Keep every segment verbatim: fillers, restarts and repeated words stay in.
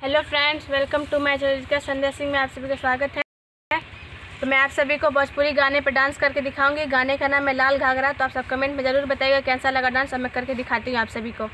Hello friends, welcome to my channel का संध्या सिंह में आप सभी का स्वागत है। तो मैं आप सभी को भोजपुरी गाने पर डांस करके दिखाऊंगी। गाने का नाम है लाल घाघरा। तो आप सब कमेंट में ज़रूर बताइएगा कैसा लगा डांस। अब मैं करके दिखाती हूँ आप सभी को।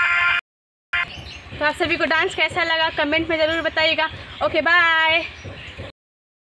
तो आप सभी को डांस कैसा लगा कमेंट में ज़रूर बताइएगा। Okay by.